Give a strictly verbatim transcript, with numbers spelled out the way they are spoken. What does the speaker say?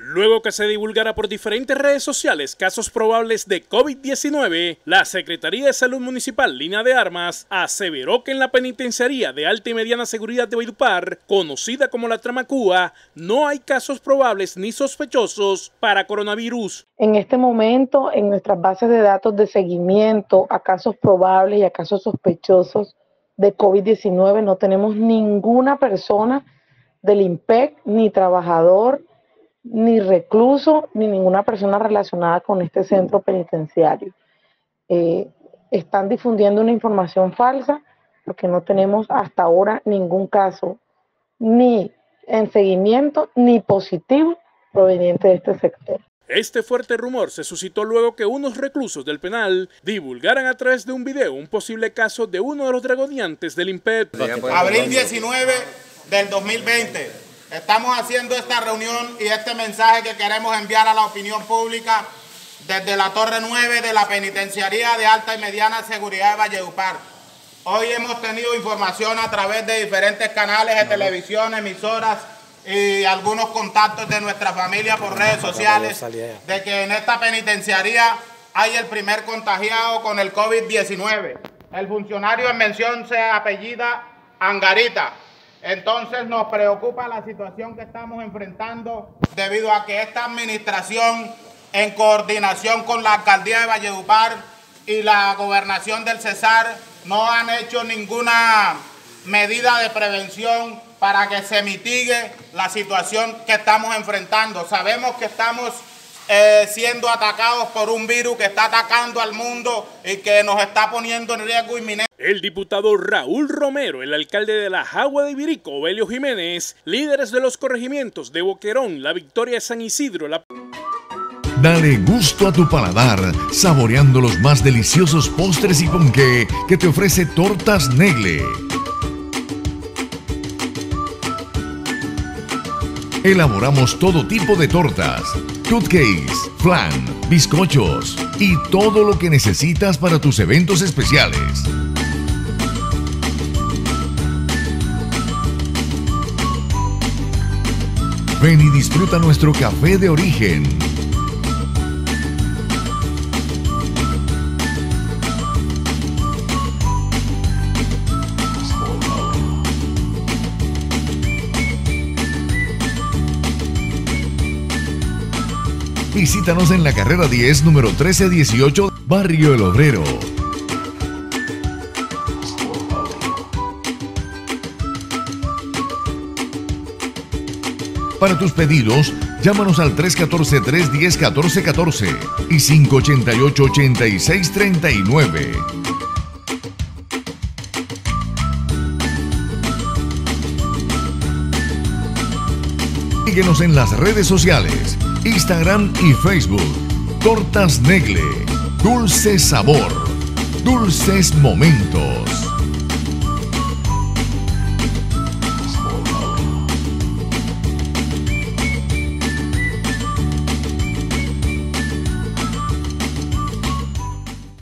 Luego que se divulgara por diferentes redes sociales casos probables de COVID diecinueve, la Secretaría de Salud Municipal Línea de Armas aseveró que en la penitenciaría de alta y mediana seguridad de Valledupar, conocida como la Tramacúa, no hay casos probables ni sospechosos para coronavirus. En este momento, en nuestras bases de datos de seguimiento a casos probables y a casos sospechosos de COVID diecinueve, no tenemos ninguna persona del I N P E C, ni trabajador, ni recluso, ni ninguna persona relacionada con este centro penitenciario. Eh, están difundiendo una información falsa porque no tenemos hasta ahora ningún caso ni en seguimiento ni positivo proveniente de este sector. Este fuerte rumor se suscitó luego que unos reclusos del penal divulgaran a través de un video un posible caso de uno de los dragoneantes del I N P E C. Abril diecinueve del dos mil veinte. Estamos haciendo esta reunión y este mensaje que queremos enviar a la opinión pública desde la Torre nueve de la Penitenciaría de Alta y Mediana Seguridad de Valledupar. Hoy hemos tenido información a través de diferentes canales de televisión, emisoras y algunos contactos de nuestra familia por redes sociales de que en esta penitenciaría hay el primer contagiado con el COVID diecinueve. El funcionario en mención se apellida Angarita. Entonces nos preocupa la situación que estamos enfrentando debido a que esta administración, en coordinación con la Alcaldía de Valledupar y la Gobernación del Cesar, no han hecho ninguna medida de prevención para que se mitigue la situación que estamos enfrentando. Sabemos que estamos eh, siendo atacados por un virus que está atacando al mundo y que nos está poniendo en riesgo inminente. El diputado Raúl Romero, el alcalde de la Jagua de Ibirico, Obelio Jiménez, líderes de los corregimientos de Boquerón, La Victoria de San Isidro, la... Dale gusto a tu paladar, saboreando los más deliciosos postres y ponqué que te ofrece Tortas Negle. Elaboramos todo tipo de tortas, cupcakes, flan, bizcochos y todo lo que necesitas para tus eventos especiales. Ven y disfruta nuestro café de origen. Visítanos en la carrera diez, número trece dieciocho, Barrio El Obrero. Para tus pedidos, llámanos al tres uno cuatro, tres uno cero, uno cuatro uno cuatro y cinco ocho ocho, ocho seis tres nueve. Síguenos en las redes sociales, Instagram y Facebook. Tortas Negle, dulce sabor, dulces momentos.